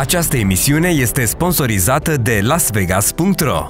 Această emisiune este sponsorizată de LasVegas.ro.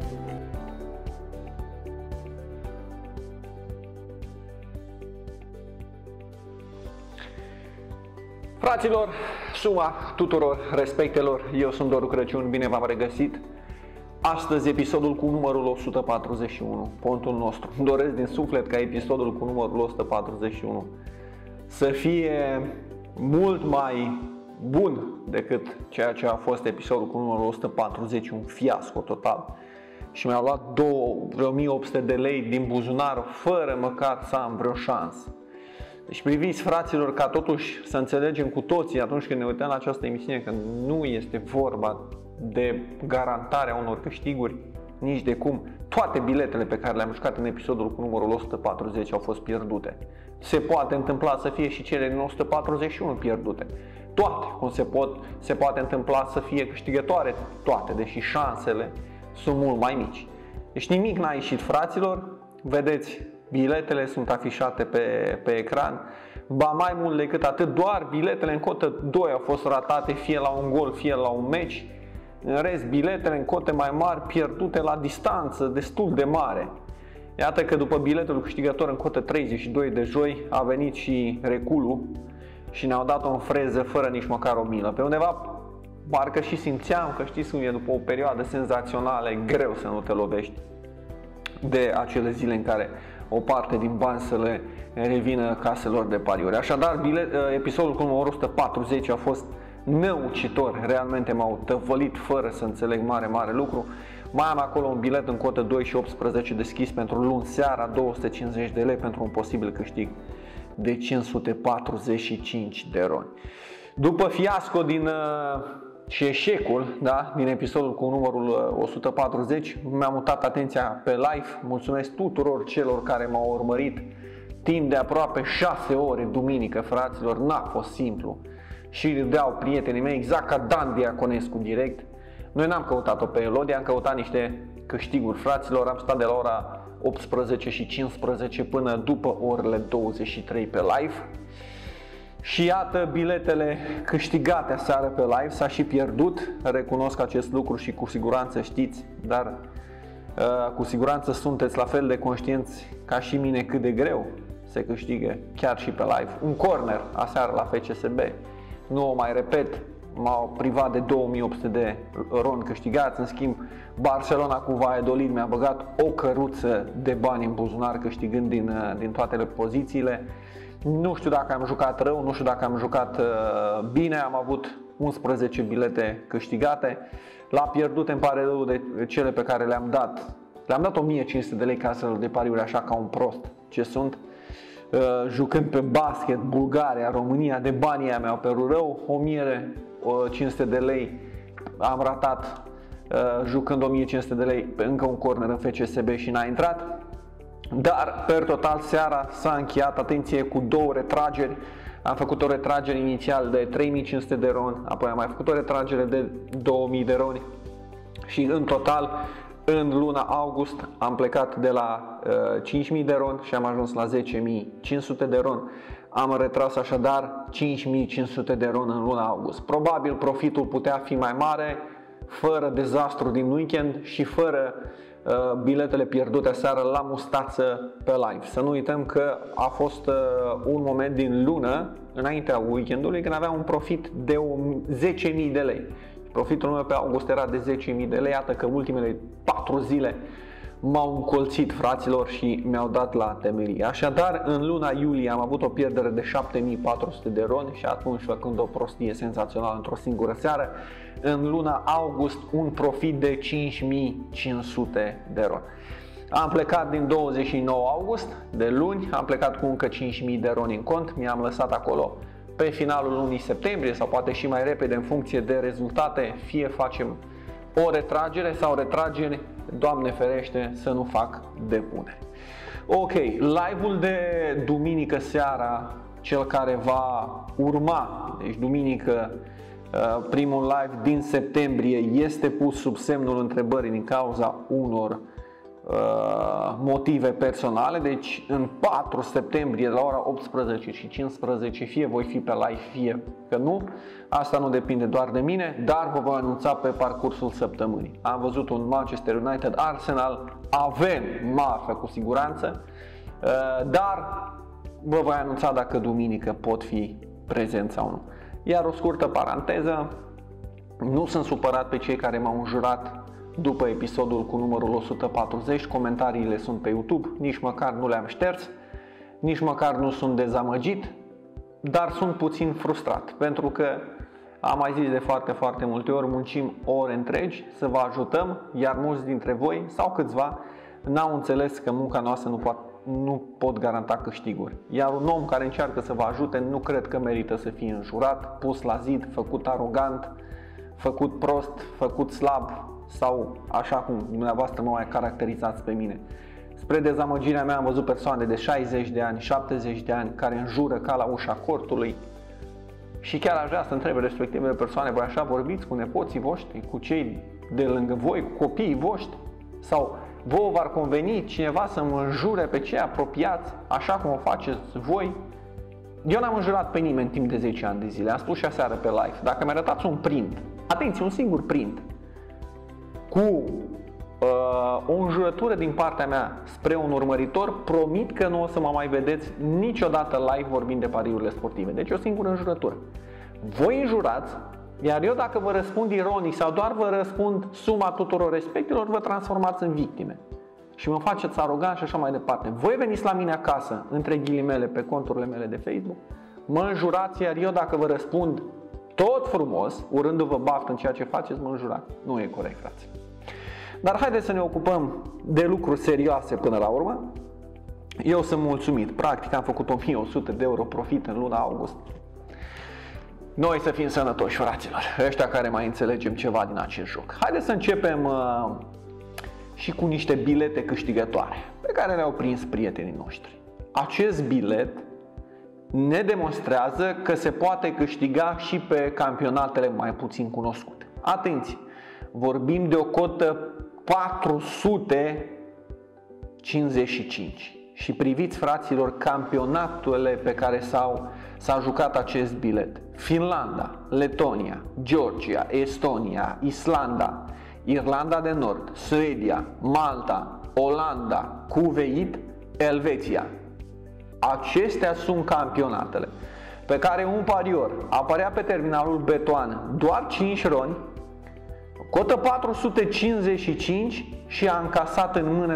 Fraților, suma tuturor respectelor, eu sunt Doru Crăciun, bine v-am regăsit. Astăzi episodul cu numărul 141, pontul nostru. Îmi doresc din suflet ca episodul cu numărul 141 să fie mult mai bun decât ceea ce a fost episodul cu numărul 140, un fiasco total. Și mi-au luat vreo 1800 de lei din buzunar fără măcar să am vreo șansă. Deci priviți, fraților, ca totuși să înțelegem cu toții atunci când ne uităm la această emisiune că nu este vorba de garantarea unor câștiguri, nici de cum. Toate biletele pe care le-am jucat în episodul cu numărul 140 au fost pierdute. Se poate întâmpla să fie și cele din 141 pierdute. Toate, cum se poate întâmpla să fie câștigătoare toate, deși șansele sunt mult mai mici. Deci nimic n-a ieșit, fraților, vedeți, biletele sunt afișate pe ecran. Ba mai mult decât atât, doar biletele în cotă 2 au fost ratate, fie la un gol, fie la un meci. În rest, biletele în cote mai mari pierdute la distanță destul de mare. Iată că după biletul câștigător în cotă 32 de joi a venit și reculul și ne-au dat-o în freză fără nici măcar o milă. Pe undeva parcă și simțeam că, știți cum e, după o perioadă senzațională e greu să nu te lovești de acele zile în care o parte din bani să le revină caselor de pariuri. Așadar, episodul cu numărul 140 a fost năucitor, realmente m-au tăvălit fără să înțeleg mare lucru. Mai am acolo un bilet în cotă 2 și 18 deschis pentru luni seara, 250 de lei pentru un posibil câștig de 545 de roni. După fiasco și eșecul, din episodul cu numărul 140, mi-am mutat atenția pe live. Mulțumesc tuturor celor care m-au urmărit timp de aproape 6 ore duminică, fraților, n-a fost simplu. Și râdeau prietenii mei, exact ca Dan Diaconescu direct. Noi n-am căutat-o pe Elodie, am căutat niște câștiguri, fraților. Am stat de la ora 18 și 15 până după orele 23 pe live. Și iată biletele câștigate aseară pe live, s-a și pierdut, recunosc acest lucru și cu siguranță știți, dar cu siguranță sunteți la fel de conștienți ca și mine cât de greu se câștigă chiar și pe live. Un corner aseară la FCSB, nu o mai repet, m-au privat de 2800 de roni câștigați, în schimb Barcelona cu Valladolid mi-a băgat o căruță de bani în buzunar câștigând din toate pozițiile. Nu știu dacă am jucat rău, nu știu dacă am jucat bine, am avut 11 bilete câștigate. La pierdute îmi pare rău de cele pe care le-am dat. Le-am dat 1500 de lei caselor de pariuri, așa ca un prost ce sunt. Jucând pe basket, Bulgaria, România, de banii aia mi-au părut rău. 1500 de lei am ratat jucând 1500 de lei pe încă un corner în FCSB și n-a intrat. Dar, per total, seara s-a încheiat, atenție, cu două retrageri. Am făcut o retragere inițial de 3500 de roni, apoi am mai făcut o retragere de 2000 de roni și în total, în luna august, am plecat de la 5000 de roni și am ajuns la 10.500 de roni. Am retras așadar 5500 de roni în luna august. Probabil profitul putea fi mai mare, fără dezastru din weekend și fără biletele pierdute aseară la mustață pe live. Să nu uităm că a fost un moment din lună, înaintea weekendului, când avea un profit de 10.000 de lei. Profitul meu pe august era de 10.000 de lei, iată că ultimele 4 zile m-au încolțit, fraților, și mi-au dat la temelie. Așadar, în luna iulie am avut o pierdere de 7400 de roni și atunci făcând o prostie senzațională într-o singură seară. În luna august un profit de 5500 de roni. Am plecat din 29 august, de luni, am plecat cu încă 5000 de roni în cont, mi-am lăsat acolo pe finalul lunii septembrie sau poate și mai repede în funcție de rezultate, fie facem o retragere sau retragere, Doamne ferește să nu fac depuneri. Ok, live-ul de duminică seara, cel care va urma, deci duminică, primul live din septembrie, este pus sub semnul întrebării din cauza unor motive personale, deci în 4 septembrie la ora 18:15 fie voi fi pe live, fie că nu. Asta nu depinde doar de mine, dar vă voi anunța pe parcursul săptămânii. Am văzut un Manchester United Arsenal, avem marfă cu siguranță, dar vă voi anunța dacă duminică pot fi prezent sau nu. Iar o scurtă paranteză, nu sunt supărat pe cei care m-au înjurat după episodul cu numărul 140, comentariile sunt pe YouTube, nici măcar nu le-am șters, nici măcar nu sunt dezamăgit, dar sunt puțin frustrat, pentru că am mai zis de foarte multe ori, muncim ore întregi să vă ajutăm, iar mulți dintre voi sau câțiva n-au înțeles că munca noastră nu pot garanta câștiguri. Iar un om care încearcă să vă ajute nu cred că merită să fie înjurat, pus la zid, făcut arogant, făcut prost, făcut slab sau așa cum dumneavoastră mă mai caracterizați pe mine. Spre dezamăgirea mea am văzut persoane de 60 de ani, 70 de ani care înjură ca la ușa cortului și chiar aș vrea să întrebe respectivele persoane: voi așa vorbiți cu nepoții voștri, cu cei de lângă voi, cu copiii voștri? Sau vouă v-ar conveni cineva să mă înjure pe cei apropiați așa cum o faceți voi? Eu n-am înjurat pe nimeni timp de 10 ani de zile, am spus și aseară pe live. Dacă mi-arătați un print, atenție, un singur print cu o înjurătură din partea mea spre un urmăritor, promit că nu o să mă mai vedeți niciodată live vorbind de pariurile sportive. Deci o singură înjurătură. Voi înjurați, iar eu dacă vă răspund ironic sau doar vă răspund suma tuturor respectelor, vă transformați în victime și mă faceți arogant și așa mai departe. Voi veniți la mine acasă, între ghilimele, pe conturile mele de Facebook, mă înjurați, iar eu dacă vă răspund tot frumos, urându-vă baftă în ceea ce faceți, mă înjurați. Nu e corect, frate. Dar haideți să ne ocupăm de lucruri serioase până la urmă. Eu sunt mulțumit. Practic am făcut 1100 de euro profit în luna august. Noi să fim sănătoși, fraților, ăștia care mai înțelegem ceva din acest joc. Haideți să începem și cu niște bilete câștigătoare pe care le-au prins prietenii noștri. Acest bilet ne demonstrează că se poate câștiga și pe campionatele mai puțin cunoscute. Atenție! Vorbim de o cotă 455. Și priviți, fraților, campionatele pe care s-a jucat acest bilet. Finlanda, Letonia, Georgia, Estonia, Islanda, Irlanda de Nord, Suedia, Malta, Olanda, Cuveit, Elveția. Acestea sunt campionatele pe care un parior apărea pe terminalul Betoan doar 5 roni, cotă 455 și a încasat în mână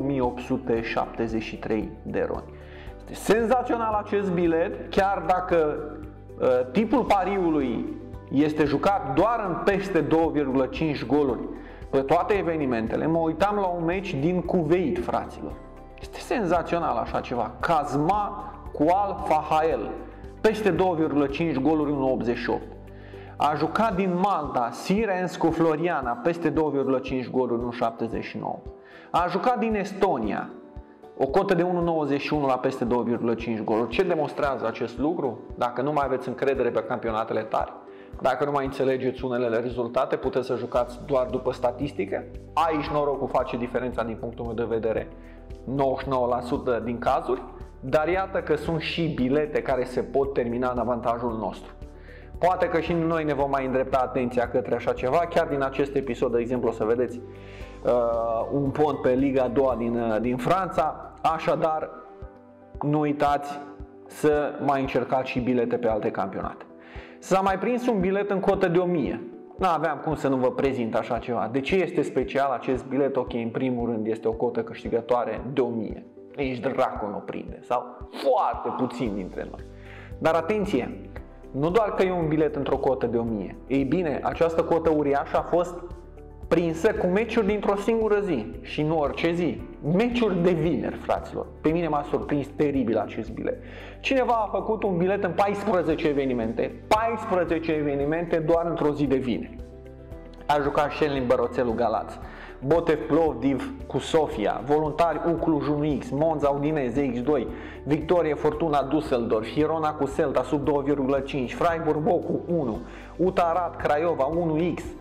2873 de roni. Este senzațional acest bilet, chiar dacă tipul pariului este jucat doar în peste 2,5 goluri pe toate evenimentele. Mă uitam la un meci din Cuveit, fraților. Este senzațional așa ceva. Kazma cu Al Fahael, peste 2,5 goluri, 1,88. A jucat din Malta Sirens cu Floriana, peste 2,5 goluri, 1,79. A jucat din Estonia, o cotă de 1,91 la peste 2,5 goluri. Ce demonstrează acest lucru? Dacă nu mai aveți încredere pe campionatele tari, dacă nu mai înțelegeți unele rezultate, puteți să jucați doar după statistică. Aici norocul face diferența din punctul meu de vedere, 99% din cazuri, dar iată că sunt și bilete care se pot termina în avantajul nostru. Poate că și noi ne vom mai îndrepta atenția către așa ceva. Chiar din acest episod, de exemplu, o să vedeți un pont pe Liga 2 din Franța. Așadar, nu uitați să mai încercați și bilete pe alte campionate. S-a mai prins un bilet în cotă de 1000. N-aveam cum să nu vă prezint așa ceva. De ce este special acest bilet? Ok, în primul rând este o cotă câștigătoare de 1000. Nici dracu nu prinde, sau foarte puțin dintre noi. Dar atenție! Nu doar că e un bilet într-o cotă de 1000. Ei bine, această cotă uriașă a fost prinsă cu meciuri dintr-o singură zi. Și nu orice zi. Meciuri de vineri, fraților. Pe mine m-a surprins teribil acest bilet. Cineva a făcut un bilet în 14 evenimente. 14 evenimente doar într-o zi de vineri. A jucat Șelin Băroțelu Galați, Botev Plovdiv cu Sofia, Voluntari Ucluj 1x, Monza Udinese X2, Victorie Fortuna Düsseldorf, Hirona cu Celta sub 2,5, Freiburg Bocu 1, UTA Arad Craiova 1x,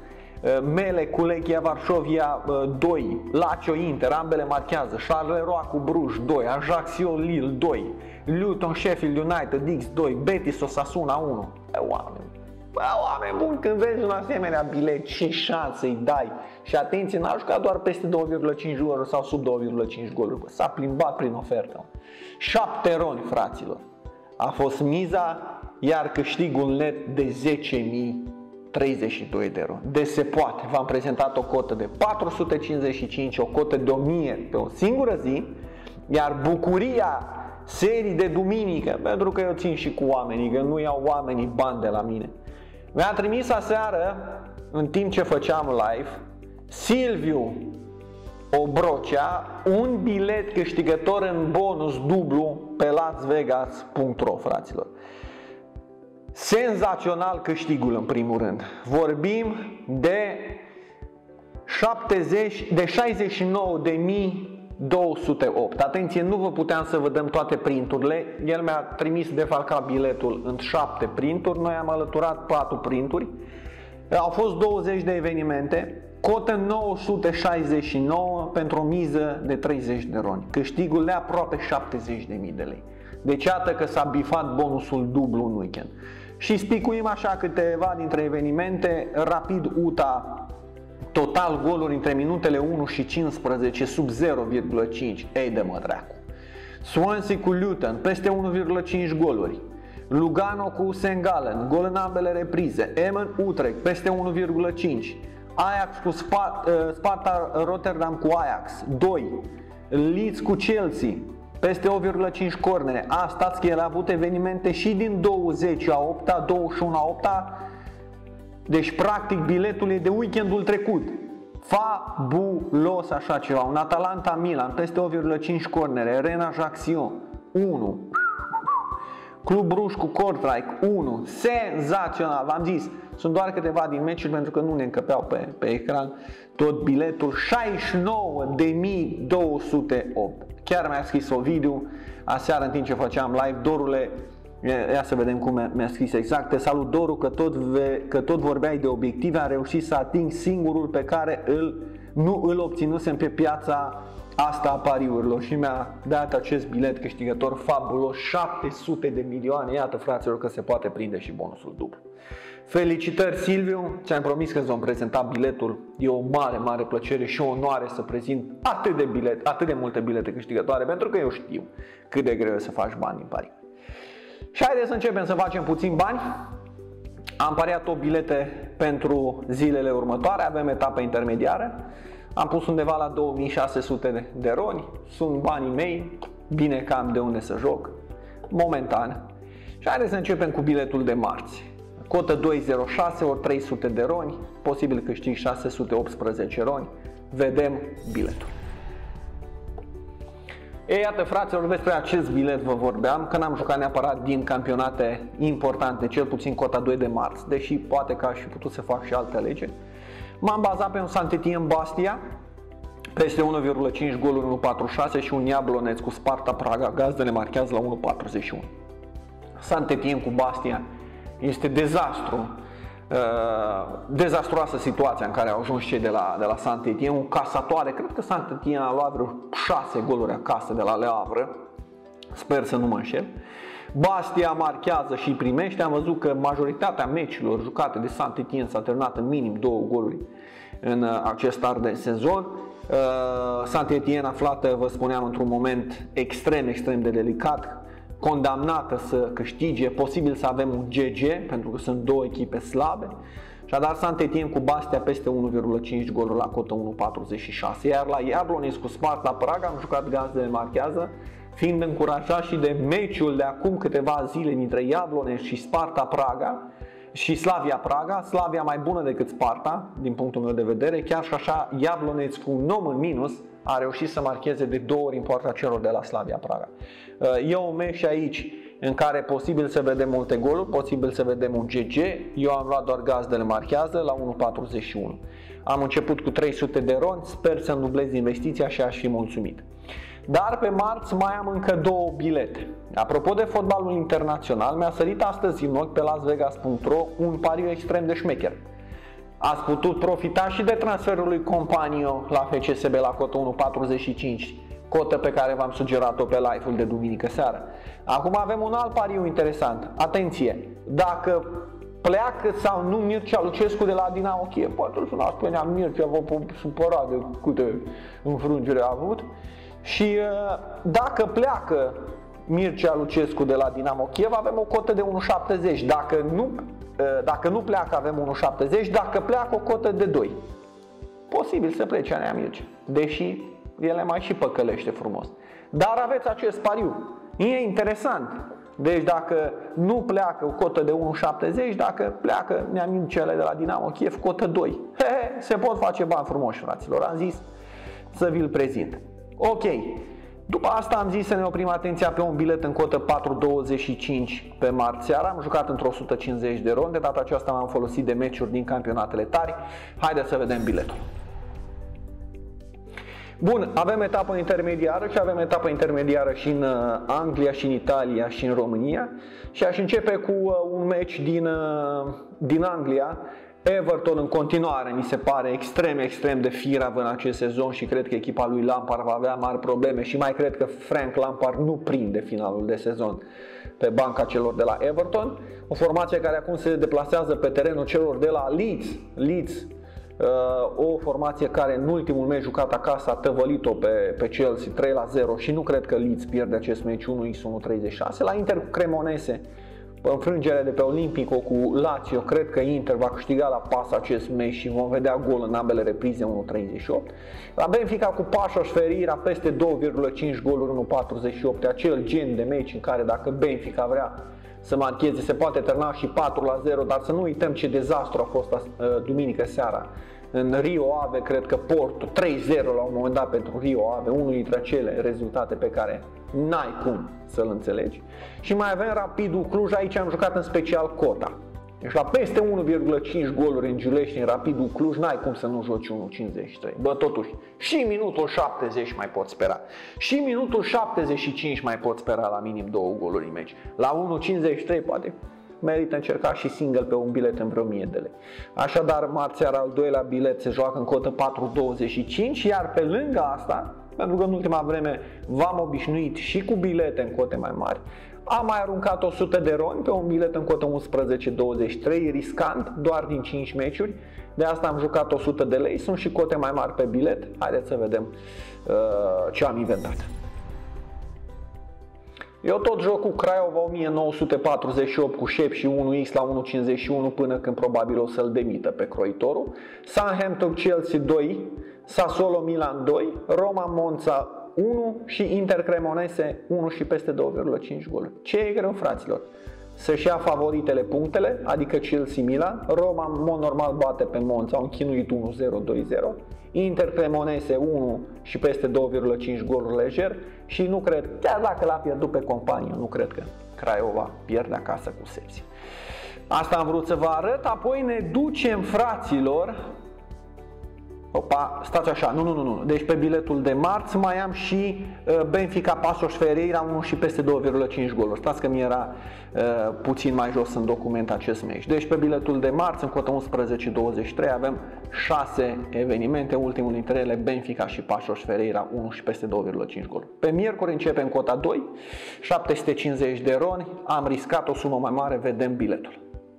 Mele cu Lechia Varșovia 2, Lazio Inter, ambele marchează, Charleroi cu Bruj 2, Ajaccio Lille 2, Luton Sheffield United X2, Betis Osasuna 1. Oameni buni, când vezi un asemenea bilet, ce șanse îi dai? Și atenție, n-a jucat doar peste 2,5 goluri sau sub 2,5 goluri, s-a plimbat prin ofertă. 7 roni, fraților, a fost miza, iar câștigul net de 10.032 de roni. Deci se poate, v-am prezentat o cotă de 455, o cotă de 1000 pe o singură zi, iar bucuria serii de duminică, pentru că eu țin și cu oamenii, că nu iau oamenii bani de la mine, mi-a trimis aseară, în timp ce făceam live, Silviu Obrocea, un bilet câștigător în bonus dublu pe lasvegas.ro, fraților. Senzațional câștigul, în primul rând. Vorbim de 69.208. Atenție, nu vă puteam să vă dăm toate printurile. El mi-a trimis defalcat biletul în 7 printuri. Noi am alăturat 4 printuri. Au fost 20 de evenimente. Cotă 969 pentru o miză de 30 de roni. Câștigul de aproape 70.000 de lei. Deci iată că s-a bifat bonusul dublu în weekend. Și spicuim așa câteva dintre evenimente. Rapid UTA, total goluri între minutele 1 și 15 sub 0,5. Ei de mă dracu. Swansea cu Luton, peste 1,5 goluri. Lugano cu St. Gallen, gol în ambele reprize. Emmen Utrecht, peste 1,5. Ajax cu Sparta Rotterdam cu Ajax 2. Leeds cu Chelsea, peste 8,5 cornere. Stați că el a avut evenimente și din 20 a 8-a, 21 a 8-a. Deci practic biletul e de weekendul trecut. Fabulos așa ceva. Un Atalanta Milan, peste 8,5 cornere. Rennes Ajaccio 1. Club Bruj cu Kortrijk 1. Senzațional, v-am zis. Sunt doar câteva din meciuri pentru că nu ne încăpeau pe ecran tot biletul. 69.208. Chiar mi-a scris o video aseară în timp ce făceam live. Dorule, ia să vedem cum mi-a scris exact. Te salut, Doru, că tot vorbeai de obiective. Am reușit să ating singurul pe care nu îl obținusem pe piața asta a pariurilor și mi-a dat acest bilet câștigător fabulos, 700 de milioane. Iată, fraților, că se poate prinde și bonusul dublu. Felicitări, Silviu, ți-am promis că îți vom prezenta biletul. E o mare, mare plăcere și o onoare să prezint atât de multe bilete câștigătoare, pentru că eu știu cât de greu e să faci bani din pari. Și haideți să începem să facem puțin bani. Am pariat 8 bilete pentru zilele următoare, avem etapă intermediară. Am pus undeva la 2600 de roni, sunt banii mei, bine că am de unde să joc, momentan. Și haideți să începem cu biletul de marți. Cotă 206 ori 300 de roni, posibil câștig 618 roni. Vedem biletul. Ei, iată, fraților, despre acest bilet vă vorbeam, că n-am jucat neapărat din campionate importante, cel puțin cota 2 de marți, deși poate că aș fi putut să fac și alte alegeri. M-am bazat pe un Saint-Étienne Bastia, peste 1,5 goluri 1,46 și un Jablonec cu Sparta Praga, gazdele marchează la 1,41. Saint-Étienne cu Bastia este dezastru, dezastruoasă situația în care au ajuns cei de la Saint-Étienne, un casatoare. Cred că Saint-Étienne a luat vreo 6 goluri acasă de la Le Havre, sper să nu mă înșel. Bastia marchează și primește. Am văzut că majoritatea meciurilor jucate de Saint-Étienne s-a terminat în minim 2 goluri în acest start de sezon. Saint-Étienne aflată, vă spuneam, într-un moment extrem de delicat, condamnată să câștige, posibil să avem un GG, pentru că sunt două echipe slabe. Și a dat Saint-Étienne cu Bastia peste 1,5 goluri la cotă 1,46. Iar la Jablonec cu Sparta Praga am jucat gazdele marchează, fiind încurajat și de meciul de acum câteva zile dintre Jablonec și Sparta Praga și Slavia Praga. Slavia mai bună decât Sparta, din punctul meu de vedere. Chiar și așa, Jablonec cu un om în minus a reușit să marcheze de 2 ori în poarta celor de la Slavia Praga. E un meci aici în care posibil să vedem multe goluri, posibil să vedem un GG. Eu am luat doar gazdele marchează la 1,41. Am început cu 300 de roni, sper să-mi dublez investiția și aș fi mulțumit. Dar pe marți mai am încă 2 bilete. Apropo de fotbalul internațional, mi-a sărit astăzi în ochi pe lasvegas.ro un pariu extrem de șmecher. Ați putut profita și de transferul lui Companio la FCSB la cotă 1.45, cotă pe care v-am sugerat-o pe live-ul de duminică seară. Acum avem un alt pariu interesant. Atenție! Dacă pleacă sau nu Mircea Lucescu de la Dinamo Kiev, poate îl sunați pe nea Mircea, vă supărat de câte înfrângere a avut. Și dacă pleacă Mircea Lucescu de la Dinamo Kiev, avem o cotă de 1.70. Dacă nu pleacă, avem 1.70. Dacă pleacă, o cotă de 2. Posibil să plece Nea Mircea, deși ele mai și păcălește frumos. Dar aveți acest pariu. E interesant. Deci dacă nu pleacă, o cotă de 1.70. Dacă pleacă Nea Mircea de la Dinamo Kiev, cotă 2. Se pot face bani frumoși, fraților. Am zis să vi-l prezint. Ok. După asta am zis să ne oprim atenția pe un bilet în cotă 4.25 pe marți seara. Am jucat într-o 150 de ronde. Data aceasta m-am folosit de meciuri din campionatele tari. Haideți să vedem biletul. Bun, avem etapă intermediară și avem etapă intermediară și în Anglia, și în Italia, și în România. Și aș începe cu un meci din Anglia. Everton în continuare mi se pare extrem de firav în acest sezon și cred că echipa lui Lampard va avea mari probleme și mai cred că Frank Lampard nu prinde finalul de sezon pe banca celor de la Everton. O formație care acum se deplasează pe terenul celor de la Leeds, o formație care în ultimul meci jucat acasă a tăvălit-o pe Chelsea 3-0 și nu cred că Leeds pierde acest meci 1x1.36. La Inter cu Cremonese, înfrângere de pe Olimpico cu Lazio, cred că Inter va câștiga la pas acest meci și vom vedea gol în ambele reprize 1.38. La Benfica cu Paços Ferreira peste 2,5 goluri 1.48, acel gen de meci în care dacă Benfica vrea să marcheze se poate termina și 4-0, dar să nu uităm ce dezastru a fost duminică seara în Rio Ave, cred că Porto 3-0 la un moment dat pentru Rio Ave, unul dintre acele rezultate pe care n-ai cum să-l înțelegi. Și mai avem Rapidul Cluj, aici am jucat în special cota. Deci la peste 1,5 goluri în Giulești în Rapidul Cluj n-ai cum să nu joci 1,53. Bă, totuși, și minutul 70 mai poți spera. Și minutul 75 mai poți spera la minim 2 goluri în meci. La 1,53 poate merită încerca și single pe un bilet în vreo 1000 de lei. Așadar, marți seara al doilea bilet se joacă în cotă 4,25, iar pe lângă asta, pentru că în ultima vreme v-am obișnuit și cu bilete în cote mai mari, am mai aruncat 100 de roni pe un bilet în cotă 11,23, riscant, doar din 5 meciuri. De asta am jucat 100 de lei, sunt și cote mai mari pe bilet. Haideți să vedem ce am inventat. Eu tot joc cu Craiova 1948 cu șep și 1x la 1,51 până când probabil o să-l demită pe croitorul. Southampton Chelsea 2, Sassuolo Milan 2, Roma Monza 1 și Inter Cremonese 1 și peste 2,5 goluri. Ce e greu, fraților? Să-și ia favoritele punctele, adică Chelsea Milan. Roma în mod normal bate pe Monza, au închinuit 1-0-2-0. Inter Cremonese 1 și peste 2,5 goluri lejer și nu cred, chiar dacă l-a pierdut pe Companiu, nu cred că Craiova pierde acasă cu Sepsi. Asta am vrut să vă arăt, apoi ne ducem, fraților. Opa, stați așa, nu. Deci pe biletul de marți mai am și Benfica Paços Ferreira 1 și peste 2,5 goluri. Stați că mi era puțin mai jos în document acest meci. Deci pe biletul de marți, în cotă 11,23, avem 6 evenimente, ultimul dintre ele Benfica și Paços Ferreira 1 și peste 2,5 goluri. Pe miercuri începem cota 2, 750 de roni, am riscat o sumă mai mare, vedem biletul.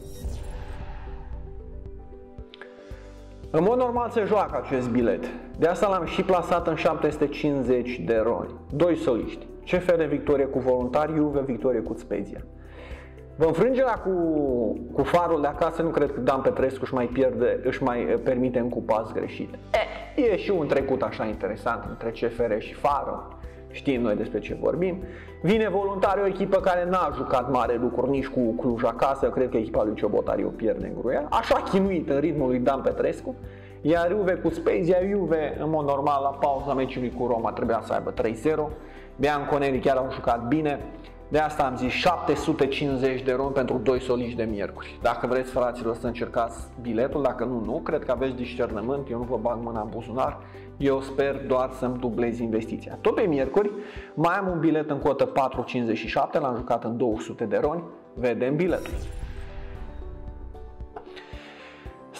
În mod normal se joacă acest bilet, de asta l-am și plasat în 750 de roni. 2 soliști, CFR victorie cu Voluntari, Juve victorie cu Spezia. Vă înfrângerea cu Farul de acasă nu cred că Dan Petrescu își mai permite în cupas greșit. E și un trecut așa interesant între CFR și Farul. Știm noi despre ce vorbim. Vine Voluntari, o echipă care n-a jucat mare lucruri nici cu Cluj acasă. Cred că echipa lui Ciobotariu o pierde în gruia. Așa chinuit în ritmul lui Dan Petrescu. Iar Juve cu Spezia, Juve în mod normal la pauza meciului cu Roma trebuia să aibă 3-0. Bianconeri chiar au jucat bine. De asta am zis 750 de roni pentru 2 soliști de miercuri. Dacă vreți, fraților, să încercați biletul, dacă nu, cred că aveți discernământ, eu nu vă bag mâna în buzunar, eu sper doar să-mi dublez investiția. Tot pe miercuri mai am un bilet în cotă 4,57, l-am jucat în 200 de roni, vedem biletul.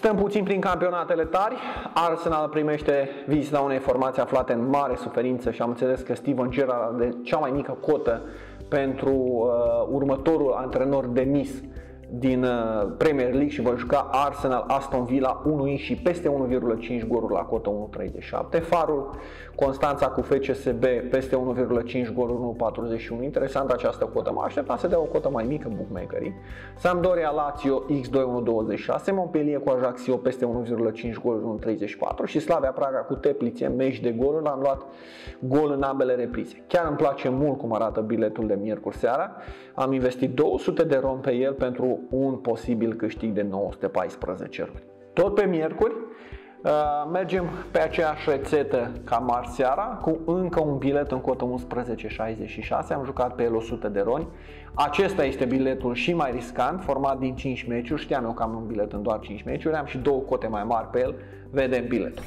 Stăm puțin prin campionatele tari. Arsenal primește vizita unei formații aflate în mare suferință și am înțeles că Steven Gerrard are cea mai mică cotă pentru următorul antrenor demis din Premier League și vor juca Arsenal Aston Villa 1 și peste 1,5 goluri la cotă 1,37. Farul Constanța cu FCSB peste 1,5 goluri 1,41. Interesant această cotă. Mă așteptam să dea o cotă mai mică bookmakerii. Sampdoria Lazio X2 1,26. Montpellier cu Ajaccio peste 1,5 goluri 1,34 și Slavia Praga cu Teplice meci de goluri. Am luat gol în ambele reprize. Chiar îmi place mult cum arată biletul de miercuri seara. Am investit 200 de ron pe el pentru un posibil câștig de 914 roni. Tot pe miercuri mergem pe aceeași rețetă ca marți seara cu încă un bilet în cotă 11,66. Am jucat pe el 100 de roni. Acesta este biletul și mai riscant, format din 5 meciuri. Știam eu că am un bilet în doar 5 meciuri. Am și două cote mai mari pe el. Vedem biletul.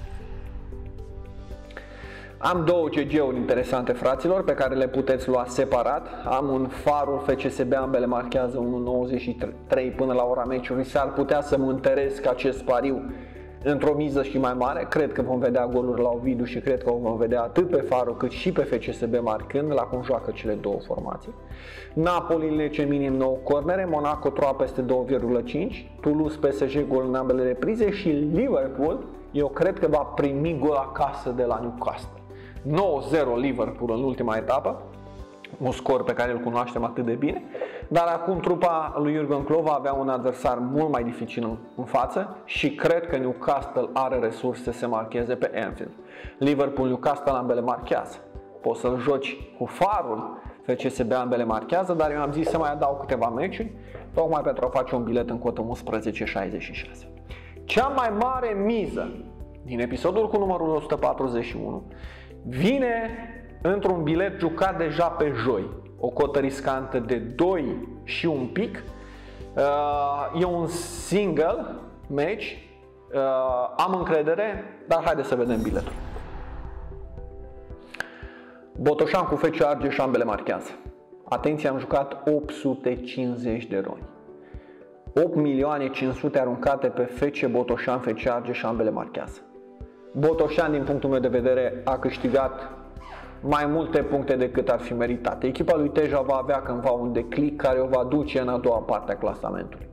Am două GG-uri interesante, fraților, pe care le puteți lua separat. Am un Farul FCSB, ambele marchează 1,93 până la ora meciului. S-ar putea să mă întăresc acest pariu într-o miză și mai mare. Cred că vom vedea goluri la Ovidiu și cred că vom vedea atât pe Farul cât și pe FCSB marcând la cum joacă cele două formații. Napoli Lecce minim 9 cornere, Monaco Troa peste 2,5, Toulouse PSG gol în ambele reprize și Liverpool, eu cred că va primi gol acasă de la Newcastle. 9-0 Liverpool în ultima etapă, un scor pe care îl cunoaștem atât de bine, dar acum trupa lui Jurgen Klopp va avea un adversar mult mai dificil în față și cred că Newcastle are resurse să se marcheze pe Anfield. Liverpool-Newcastle ambele marchează. Poți să-l joci cu Farul, FCSB ambele marchează, dar eu am zis să mai adaug câteva meciuri, tocmai pentru a face un bilet în cotă 11,66. Cea mai mare miză din episodul cu numărul 141 vine într-un bilet jucat deja pe joi, o cotă riscantă de 2 și un pic. E un single match, am încredere, dar haideți să vedem biletul. Botoșan cu FC Argeș ambele marchează. Atenție, am jucat 850 de roni. 8.500.000 aruncate pe FC Botoșan, FC Argeș ambele marchează. Botoșan, din punctul meu de vedere, a câștigat mai multe puncte decât ar fi meritat. Echipa lui Teja va avea cândva un declic care o va duce în a doua parte a clasamentului.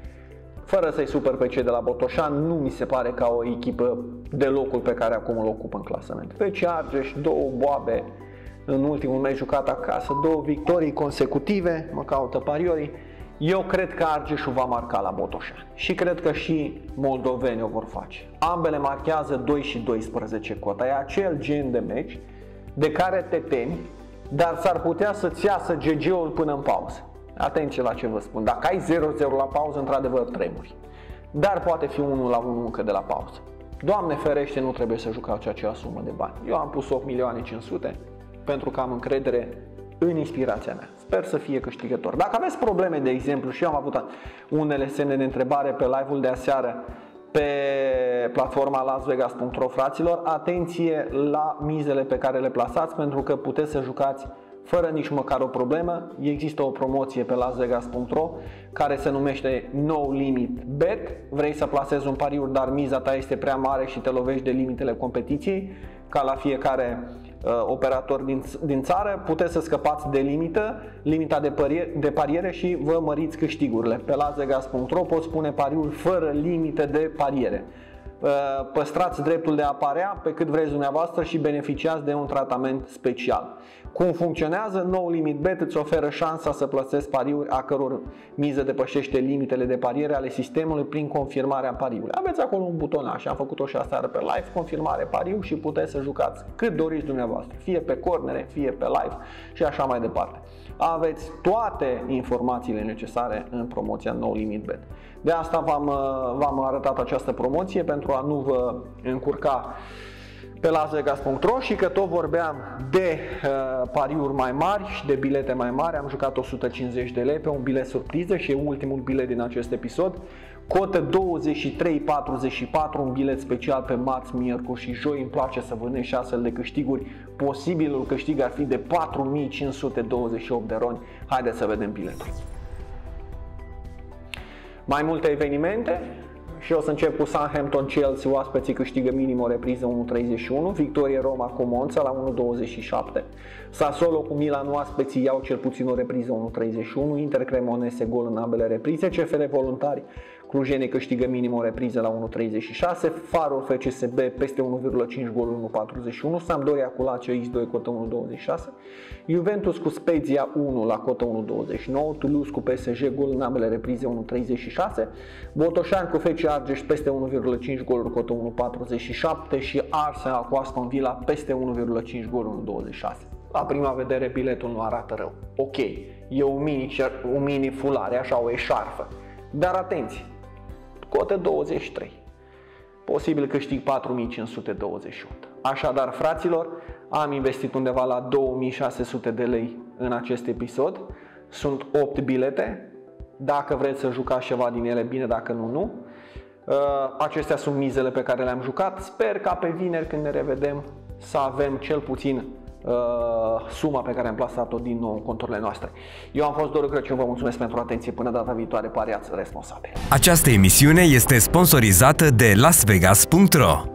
Fără să-i supăr pe cei de la Botoșan, nu mi se pare ca o echipă de locul pe care acum îl ocupă în clasament. FC Argeș, două boabe în ultimul meci jucat acasă, două victorii consecutive, mă caută pariorii. Eu cred că Argeșul va marca la Botoșani și cred că și moldovenii o vor face. Ambele marchează 2 și 12 cota. E acel gen de meci de care te temi, dar s-ar putea să-ți iasă GG-ul până în pauză. Atenție la ce vă spun. Dacă ai 0-0 la pauză, într-adevăr tremuri. Dar poate fi 1-1 încă de la pauză. Doamne ferește, nu trebuie să jucați acea sumă de bani. Eu am pus 8.500.000 pentru că am încredere în inspirația mea. Sper să fie câștigător. Dacă aveți probleme, de exemplu, și eu am avut unele semne de întrebare pe live-ul de aseară pe platforma lasvegas.ro, fraților, atenție la mizele pe care le plasați, pentru că puteți să jucați fără nici măcar o problemă. Există o promoție pe lasvegas.ro care se numește No Limit Bet. Vrei să plasezi un pariu, dar miza ta este prea mare și te lovești de limitele competiției, ca la fiecare operator din țară, puteți să scăpați de limita de pariere și vă măriți câștigurile. Pe lasvegas.ro poți pune pariuri fără limite de pariere. Păstrați dreptul de a parea pe cât vreți dumneavoastră și beneficiați de un tratament special. Cum funcționează? No Limit Bet îți oferă șansa să plasezi pariuri a căror miză depășește limitele de pariere ale sistemului prin confirmarea pariului. Aveți acolo un butonaș, am făcut-o și aseară pe live, confirmare pariu, și puteți să jucați cât doriți dumneavoastră, fie pe cornere, fie pe live și așa mai departe. Aveți toate informațiile necesare în promoția No Limit Bet. De asta v-am arătat această promoție, pentru a nu vă încurca pe lasvegas.ro, și că tot vorbeam de pariuri mai mari și de bilete mai mari. Am jucat 150 de lei pe un bilet surpriză și e ultimul bilet din acest episod. Cotă 23,44, un bilet special pe marți, miercuri și joi. Îmi place să vânez și astfel de câștiguri. Posibilul câștig ar fi de 4.528 de roni. Haideți să vedem biletul. Mai multe evenimente Și o să încep cu Southampton Chelsea, oaspeții câștigă minim o repriză 1.31, Victoria Roma cu Monza la 1.27, Sassuolo cu Milan, oaspeții iau cel puțin o repriză 1.31, Inter Cremonese gol în ambele reprize, CFR Voluntari clujenii câștigă minim o repriză la 1.36, Farul FCSB peste 1.5 gol 1.41, Sampdoria cu Lazio X2 cotă 1.26, Juventus cu Spezia 1 la cotă 1.29, Toulouse cu PSG gol în ambele reprize 1.36, Botoșani cu FC Argeș peste 1.5 goluri cotă 1.47 și Arsenal cu Aston Villa peste 1.5 goluri 1.26. La prima vedere biletul nu arată rău. Ok, e un mini fulare, așa o eșarfă. Dar atenție, cotă 23. Posibil câștig 4.528. Așadar, fraților, am investit undeva la 2.600 de lei în acest episod. Sunt 8 bilete. Dacă vreți să jucați ceva din ele, bine, dacă nu, nu. Acestea sunt mizele pe care le-am jucat. Sper ca pe vineri, când ne revedem, să avem cel puțin suma pe care am plasat-o din nou în conturile noastre. Eu am fost Doru Crăciun, vă mulțumesc pentru atenție, până data viitoare, pariați responsabil. Această emisiune este sponsorizată de LasVegas.ro.